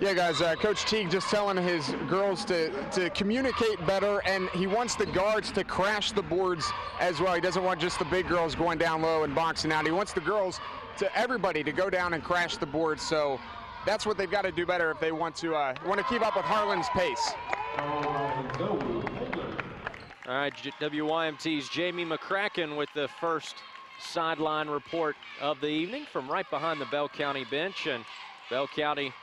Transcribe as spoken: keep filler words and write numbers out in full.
Yeah, guys, uh, Coach Teague just telling his girls to, to communicate better, and he wants the guards to crash the boards as well. He doesn't want just the big girls going down low and boxing out. He wants the girls, to everybody, to go down and crash the boards. So that's what they've got to do better if they want to uh, want to keep up with Harlan's pace. All right, W Y M T's Jamie McCracken with the first sideline report of the evening from right behind the Bell County bench. And Bell County